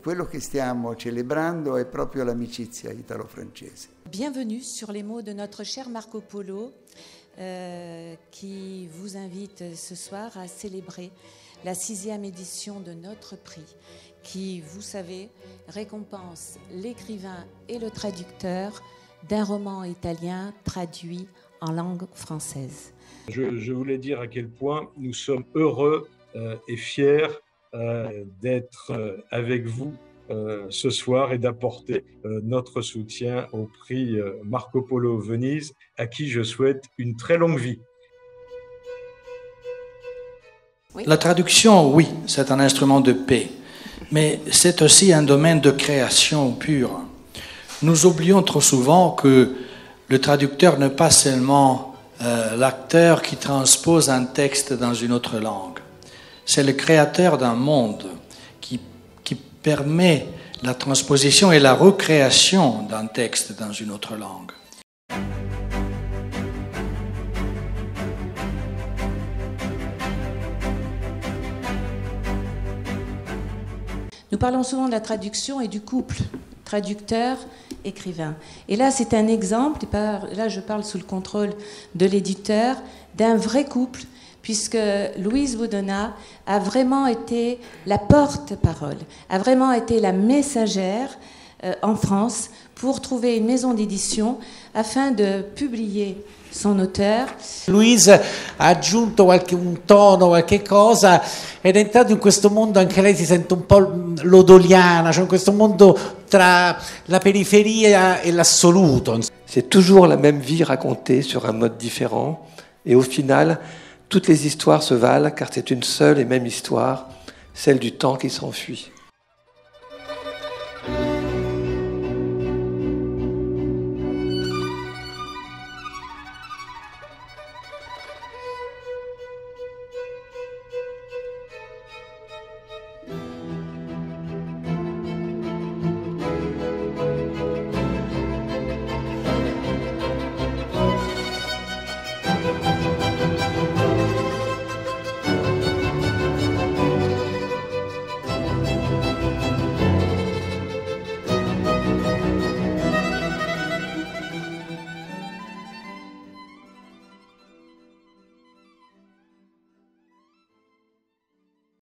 quello che stiamo celebrando è proprio l'amicizia italo-francese. Bienvenue sur les mots de notre cher Marco Polo qui vous invite ce soir à célébrer la 6e édition de notre prix qui, vous savez, récompense l'écrivain et le traducteur d'un roman italien traduit en langue française. Je voulais dire à quel point nous sommes heureux et fiers d'être avec vous ce soir et d'apporter notre soutien au prix Marco Polo Venise, à qui je souhaite une très longue vie. Oui. La traduction, oui, c'est un instrument de paix, mais c'est aussi un domaine de création pure. Nous oublions trop souvent que le traducteur n'est pas seulement l'acteur qui transpose un texte dans une autre langue. C'est le créateur d'un monde qui permet la transposition et la recréation d'un texte dans une autre langue. Nous parlons souvent de la traduction et du couple traducteur-écrivain. Et là, c'est un exemple, là je parle sous le contrôle de l'éditeur, d'un vrai couple, puisque Louise Woudona a vraiment été la porte-parole, a vraiment été la messagère en France pour trouver une maison d'édition afin de publier son auteur. Louise ha aggiunto un tono, qualche cosa, ed è entrato in questo mondo, anche lei si sente un po' lodoliana, cioè in questo mondo tra la périphérique et l'assoluto. C'est toujours la même vie racontée sur un mode différent, et au final, toutes les histoires se valent car c'est une seule et même histoire, celle du temps qui s'enfuit.